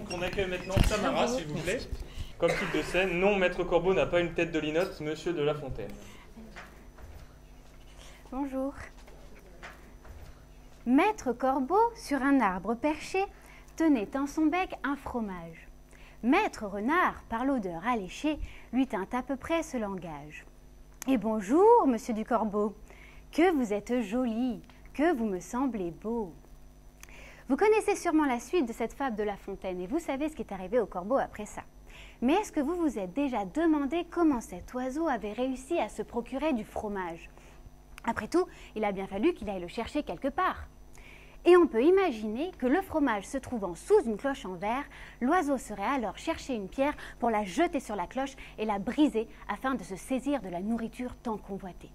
on accueille maintenant Tamara, s'il vous plaît. Comme type de scène, non, Maître Corbeau n'a pas une tête de linotte, Monsieur de La Fontaine. Bonjour. Maître Corbeau, sur un arbre perché, tenait en son bec un fromage. Maître Renard, par l'odeur alléchée, lui tint à peu près ce langage. « Et bonjour, monsieur du Corbeau, que vous êtes joli, que vous me semblez beau. » Vous connaissez sûrement la suite de cette fable de La Fontaine et vous savez ce qui est arrivé au corbeau après ça. Mais est-ce que vous vous êtes déjà demandé comment cet oiseau avait réussi à se procurer du fromage? Après tout, il a bien fallu qu'il aille le chercher quelque part. Et on peut imaginer que le fromage se trouvant sous une cloche en verre, l'oiseau serait alors chercher une pierre pour la jeter sur la cloche et la briser afin de se saisir de la nourriture tant convoitée.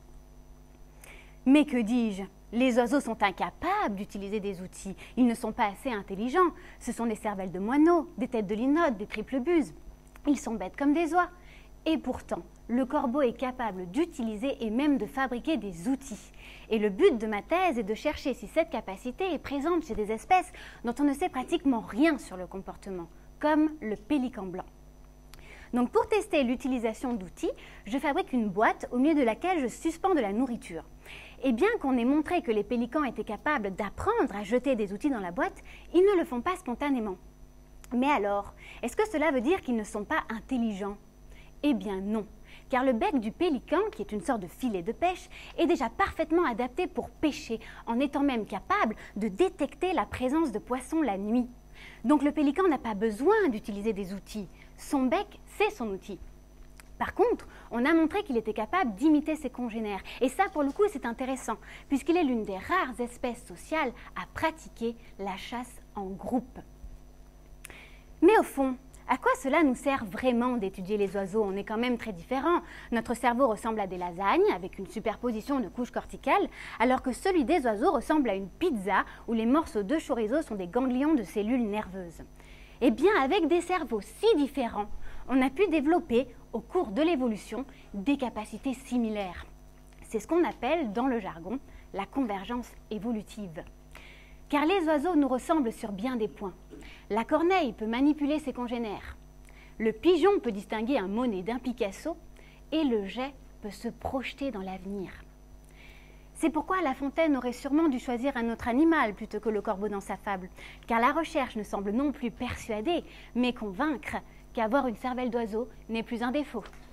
Mais que dis-je? Les oiseaux sont incapables d'utiliser des outils. Ils ne sont pas assez intelligents. Ce sont des cervelles de moineaux, des têtes de linotte, des triples buses. Ils sont bêtes comme des oies. Et pourtant, le corbeau est capable d'utiliser et même de fabriquer des outils. Et le but de ma thèse est de chercher si cette capacité est présente chez des espèces dont on ne sait pratiquement rien sur le comportement, comme le pélican blanc. Donc pour tester l'utilisation d'outils, je fabrique une boîte au milieu de laquelle je suspends de la nourriture. Et bien qu'on ait montré que les pélicans étaient capables d'apprendre à jeter des outils dans la boîte, ils ne le font pas spontanément. Mais alors, est-ce que cela veut dire qu'ils ne sont pas intelligents? Eh bien non, car le bec du pélican, qui est une sorte de filet de pêche, est déjà parfaitement adapté pour pêcher, en étant même capable de détecter la présence de poissons la nuit. Donc le pélican n'a pas besoin d'utiliser des outils. Son bec, c'est son outil. Par contre, on a montré qu'il était capable d'imiter ses congénères. Et ça, pour le coup, c'est intéressant, puisqu'il est l'une des rares espèces sociales à pratiquer la chasse en groupe. Mais au fond, à quoi cela nous sert vraiment d'étudier les oiseaux? On est quand même très différents. Notre cerveau ressemble à des lasagnes, avec une superposition de couches corticales, alors que celui des oiseaux ressemble à une pizza, où les morceaux de chorizo sont des ganglions de cellules nerveuses. Eh bien, avec des cerveaux si différents, on a pu développer, au cours de l'évolution, des capacités similaires. C'est ce qu'on appelle, dans le jargon, la convergence évolutive. Car les oiseaux nous ressemblent sur bien des points. La corneille peut manipuler ses congénères. Le pigeon peut distinguer un Monet d'un Picasso et le geai peut se projeter dans l'avenir. C'est pourquoi La Fontaine aurait sûrement dû choisir un autre animal plutôt que le corbeau dans sa fable, car la recherche ne semble non plus persuader, mais convaincre qu'avoir une cervelle d'oiseau n'est plus un défaut.